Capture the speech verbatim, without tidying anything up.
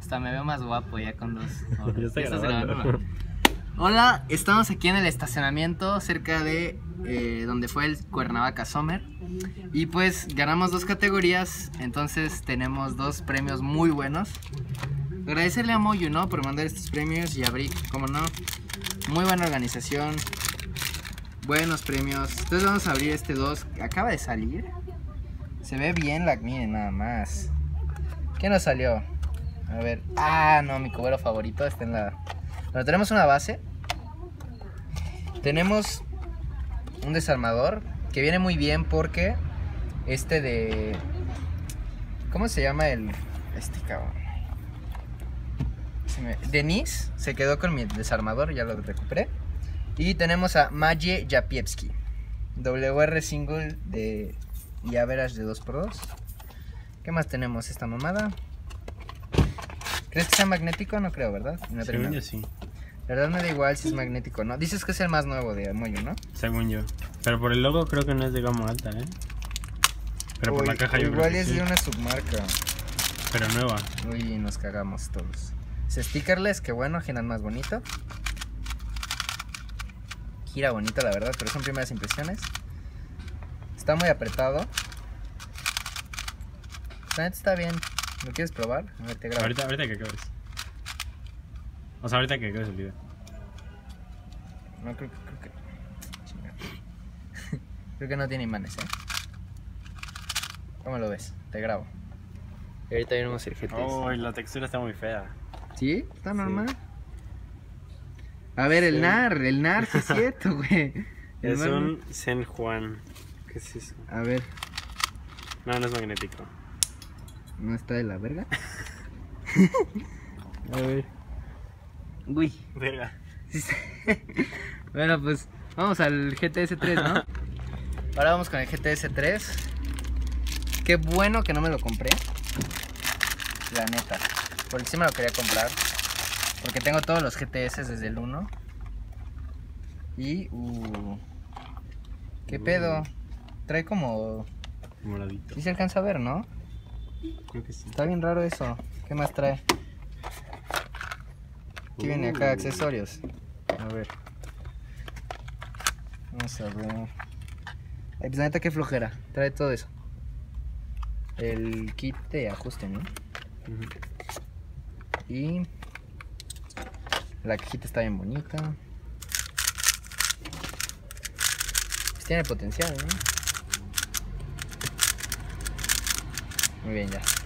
Hasta me veo más guapo ya con los... Oh, Ya está ¿ya estás grabando. grabando, no? Hola, estamos aquí en el estacionamiento cerca de eh, donde fue el Cuernavaca Summer. Y pues ganamos dos categorías, entonces tenemos dos premios muy buenos. Agradecerle a Moyu, ¿no? Por mandar estos premios y a Brick, como no. Muy buena organización, buenos premios. Entonces vamos a abrir este dos, acaba de salir. Se ve bien la, miren nada más. ¿Qué nos salió? A ver, ah no, mi cubero favorito está en la... Bueno, tenemos una base. Tenemos un desarmador que viene muy bien porque este de... ¿Cómo se llama el... este cabrón? Se me... Denis se quedó con mi desarmador, ya lo recuperé. Y tenemos a Maciej Japiewski, W R single de y average de dos por dos. ¿Qué más tenemos? Esta mamada. ¿Crees que sea magnético? No creo, ¿verdad? No Según yo sí. La verdad me da igual si es magnético o no. Dices que es el más nuevo de Moyu, ¿no? Según yo. Pero por el logo creo que no es de gama alta, ¿eh? Pero por Uy, la caja yo creo igual que es sí. de una submarca. Pero nueva. Uy, nos cagamos todos. Es stickerless, que bueno, giran más bonito. Gira bonito la verdad, pero son primeras impresiones. Está muy apretado. La neta está bien. ¿Lo quieres probar? A ver, te grabo. Ahorita, ahorita que acabes. O sea, ahorita que acabes el video. No, creo que... Creo que, chingada. Creo que no tiene imanes, ¿eh? ¿Cómo lo ves? Te grabo. Y ahorita vemos el G T S. Oh, la textura está muy fea. ¿Sí? ¿Está normal? Sí. A ver, el Sí. N A R, el N A R, sí es cierto, güey. Es El un Zen Juan. ¿Qué es eso? A ver, No, no es magnético. ¿no está de la verga? A ver. Uy. Verga. Sí está. Bueno, pues vamos al G T S tres, ¿no? Ahora vamos con el G T S tres. Qué bueno que no me lo compré. La neta. Porque sí me lo quería comprar. Porque tengo todos los G T S desde el uno. Y... Uh, ¿qué Uh. pedo? Trae como... Moradito. Sí se alcanza a ver, ¿no? Creo que sí. Está bien raro eso. ¿Qué más trae? ¿Qué viene acá? Uh. Accesorios. A ver. Vamos a ver. Ay, pues la neta, qué flojera. Trae todo eso. El kit de ajuste, ¿no? Uh-huh. Y... la cajita está bien bonita. Pues tiene potencial, ¿no? Muy bien, ya.